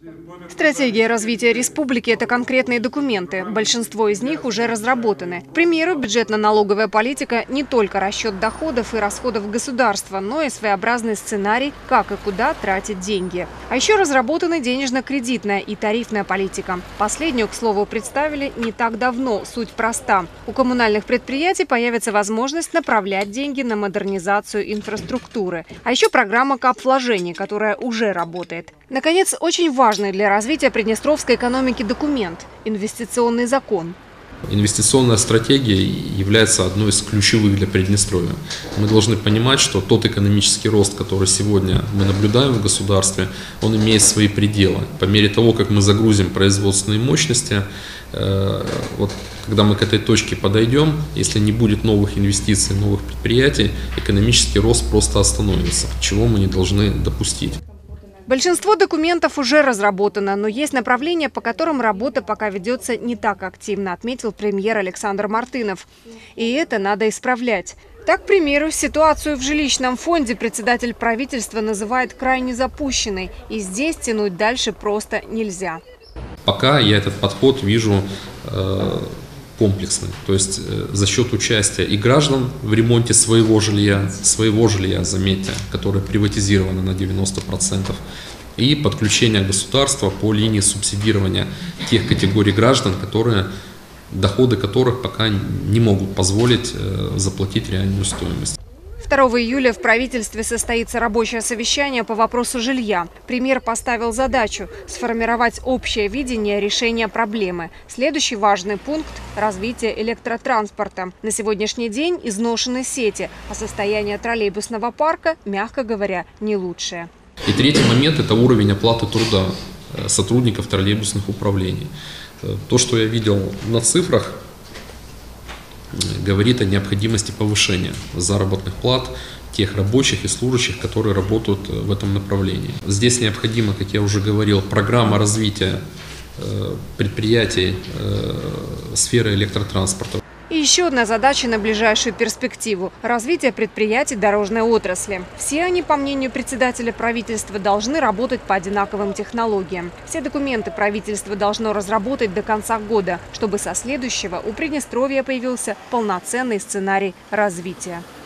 Стратегия развития республики – это конкретные документы. Большинство из них уже разработаны. К примеру, бюджетно-налоговая политика – не только расчет доходов и расходов государства, но и своеобразный сценарий, как и куда тратить деньги. А еще разработаны денежно-кредитная и тарифная политика. Последнюю, к слову, представили не так давно. Суть проста. У коммунальных предприятий появится возможность направлять деньги на модернизацию инфраструктуры. А еще программа капвложений, которая уже работает. Наконец, очень важный для развития приднестровской экономики документ – инвестиционный закон. Инвестиционная стратегия является одной из ключевых для Приднестровья. Мы должны понимать, что тот экономический рост, который сегодня мы наблюдаем в государстве, он имеет свои пределы. По мере того, как мы загрузим производственные мощности, вот когда мы к этой точке подойдем, если не будет новых инвестиций, новых предприятий, экономический рост просто остановится, чего мы не должны допустить. Большинство документов уже разработано, но есть направления, по которым работа пока ведется не так активно, отметил премьер Александр Мартынов. И это надо исправлять. Так, к примеру, ситуацию в жилищном фонде председатель правительства называет крайне запущенной. И здесь тянуть дальше просто нельзя. Пока я этот подход вижу комплексный, то есть за счет участия и граждан в ремонте своего жилья, заметьте, которое приватизировано на 90%, и подключение государства по линии субсидирования тех категорий граждан, доходы которых пока не могут позволить заплатить реальную стоимость. 2 июля в правительстве состоится рабочее совещание по вопросу жилья. Премьер поставил задачу – сформировать общее видение решения проблемы. Следующий важный пункт – развитие электротранспорта. На сегодняшний день изношены сети, а состояние троллейбусного парка, мягко говоря, не лучшее. И третий момент – это уровень оплаты труда сотрудников троллейбусных управлений. То, что я видел на цифрах, говорит о необходимости повышения заработных плат тех рабочих и служащих, которые работают в этом направлении. Здесь необходима, как я уже говорил, программа развития предприятий сферы электротранспорта. И еще одна задача на ближайшую перспективу – развитие предприятий дорожной отрасли. Все они, по мнению председателя правительства, должны работать по одинаковым технологиям. Все документы правительство должно разработать до конца года, чтобы со следующего у Приднестровья появился полноценный сценарий развития.